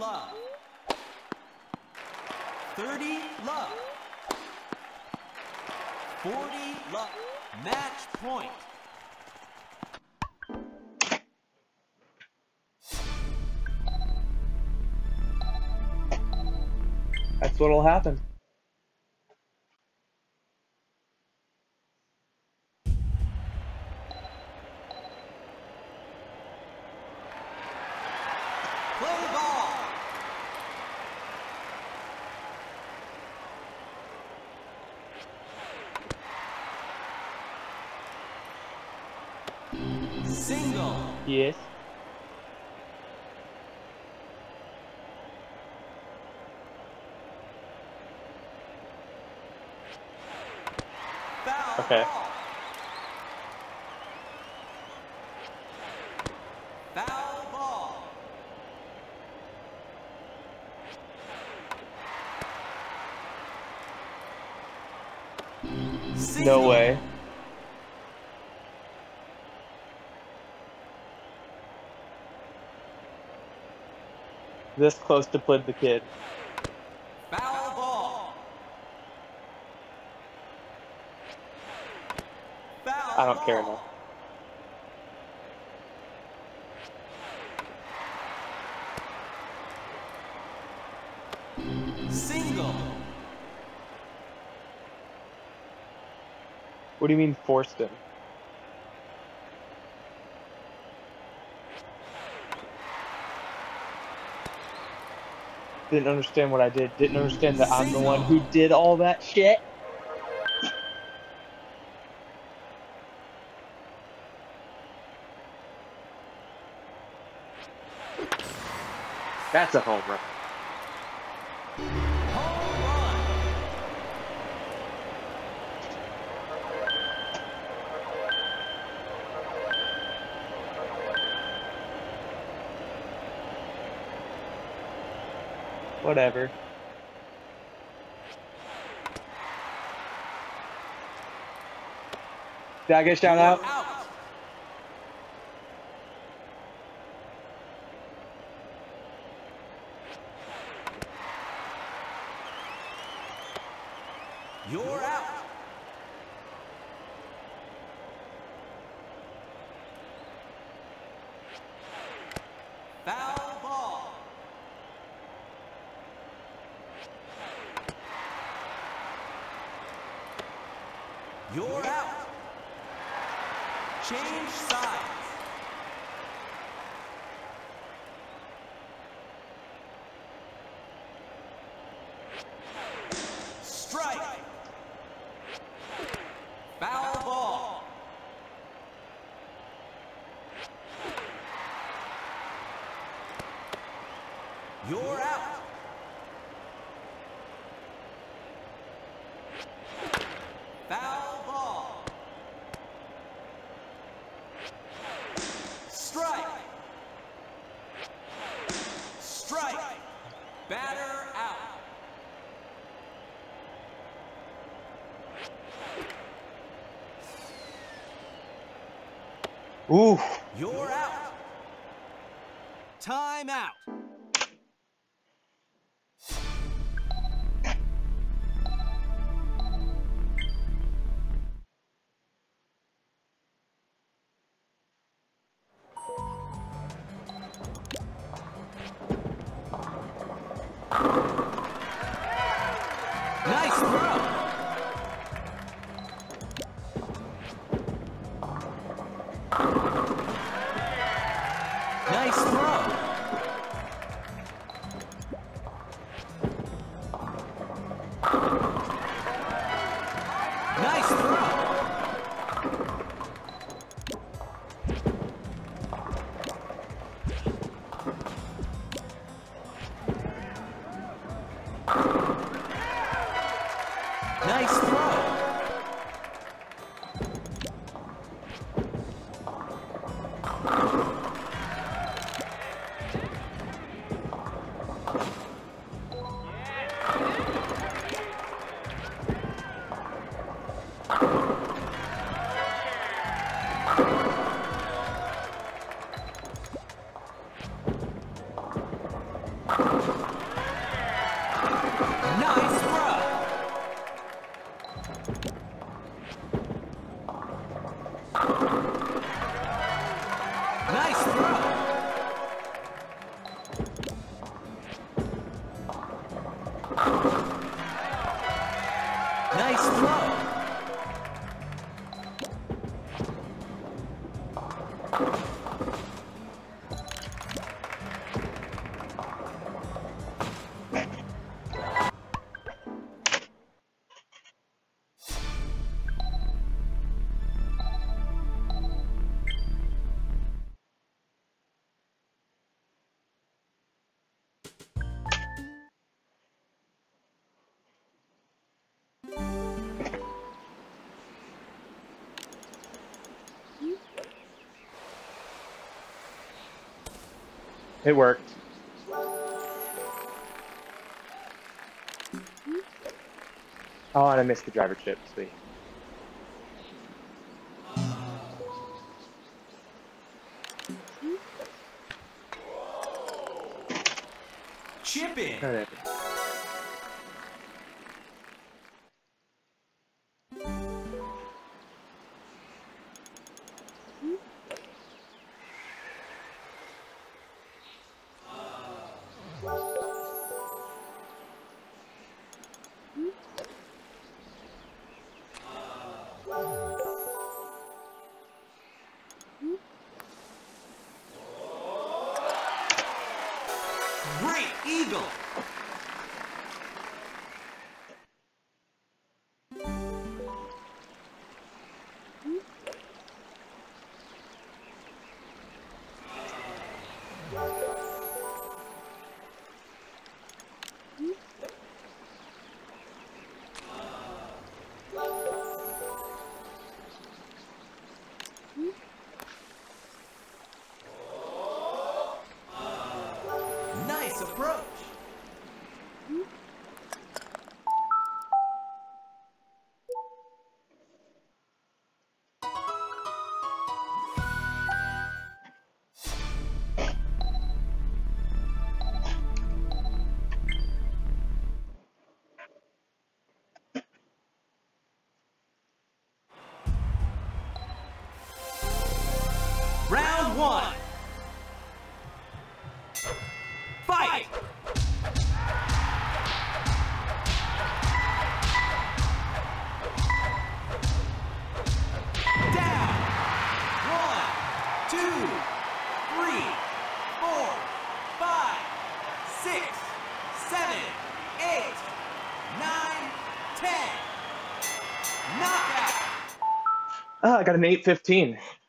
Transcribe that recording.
love. 30 love. 40 love. Match point. That's what'll happen. Play ball. Single. Yes. Foul Okay. ball. Foul ball. Single. No way. This close to play the kid. Foul ball. Foul I don't care ball. enough. Single. What do you mean forced him? Didn't understand what I did. Didn't understand that I'm the one who did all that shit. That's a home run. Home run. Whatever. Did I get shout You're out? out. You're out. Foul ball. You're out. Change sides. Strike. Foul ball. You're out. Foul ball. Strike. Strike. Batter out. Ooh. You're out. Time out. Nice throw. Nice throw. Nice throw. Nice throw. Nice throw. It worked. Oh, and I missed the driver chip. Sweet. Chip in. All right. Great eagle. Nice approach. Round one. Fight! Down! 1, 2, 3, 4, 5, 6, 7, 8, 9, 10. Knockout! I got an 8-15.